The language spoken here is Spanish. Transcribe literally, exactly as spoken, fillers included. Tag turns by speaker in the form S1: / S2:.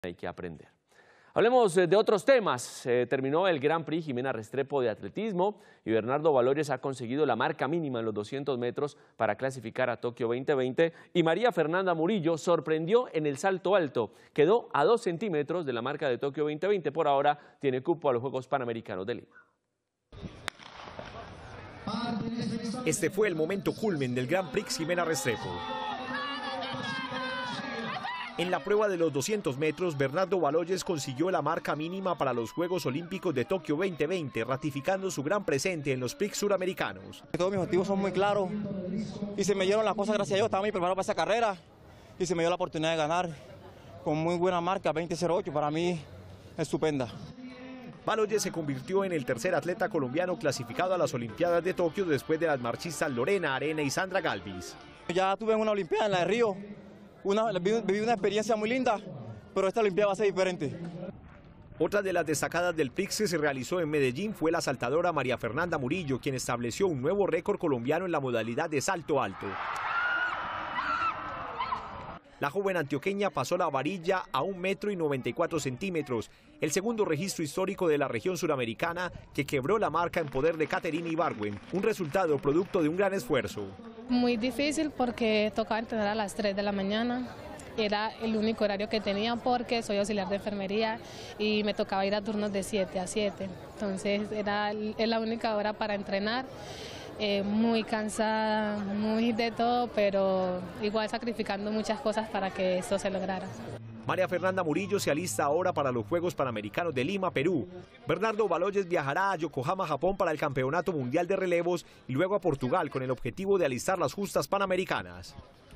S1: hay que aprender. Hablemos de otros temas. Eh, terminó el Grand Prix Jimena Restrepo de atletismo y Bernardo Baloyes ha conseguido la marca mínima en los doscientos metros para clasificar a Tokio veinte veinte y María Fernanda Murillo sorprendió en el salto alto. Quedó a dos centímetros de la marca de Tokio veinte veinte. Por ahora tiene cupo a los Juegos Panamericanos de Lima.
S2: Este fue el momento culmen del Grand Prix Jimena Restrepo. En la prueba de los doscientos metros, Bernardo Baloyes consiguió la marca mínima para los Juegos Olímpicos de Tokio veinte veinte, ratificando su gran presente en los Prix suramericanos.
S3: Todos mis objetivos son muy claros y se me dieron las cosas gracias a Dios. Estaba muy preparado para esa carrera y se me dio la oportunidad de ganar con muy buena marca, veinte cero ocho, para mí estupenda.
S2: Baloyes se convirtió en el tercer atleta colombiano clasificado a las Olimpiadas de Tokio después de las marchistas Lorena Arena y Sandra Galvis.
S3: Ya tuve una Olimpiada en la de Río. Una, viví una experiencia muy linda, pero esta Olimpiada va a ser diferente.
S2: Otra de las destacadas del Prix que se realizó en Medellín fue la saltadora María Fernanda Murillo, quien estableció un nuevo récord colombiano en la modalidad de salto alto. La joven antioqueña pasó la varilla a un metro y noventa y cuatro centímetros, el segundo registro histórico de la región suramericana que quebró la marca en poder de Caterina Ibargüen, un resultado producto de un gran esfuerzo.
S4: Muy difícil porque tocaba entrenar a las tres de la mañana, era el único horario que tenía porque soy auxiliar de enfermería y me tocaba ir a turnos de siete a siete, entonces era es la única hora para entrenar. Eh, muy cansada, muy de todo, pero igual sacrificando muchas cosas para que esto se lograra.
S2: María Fernanda Murillo se alista ahora para los Juegos Panamericanos de Lima, Perú. Bernardo Baloyes viajará a Yokohama, Japón para el Campeonato Mundial de Relevos y luego a Portugal con el objetivo de alistar las justas panamericanas.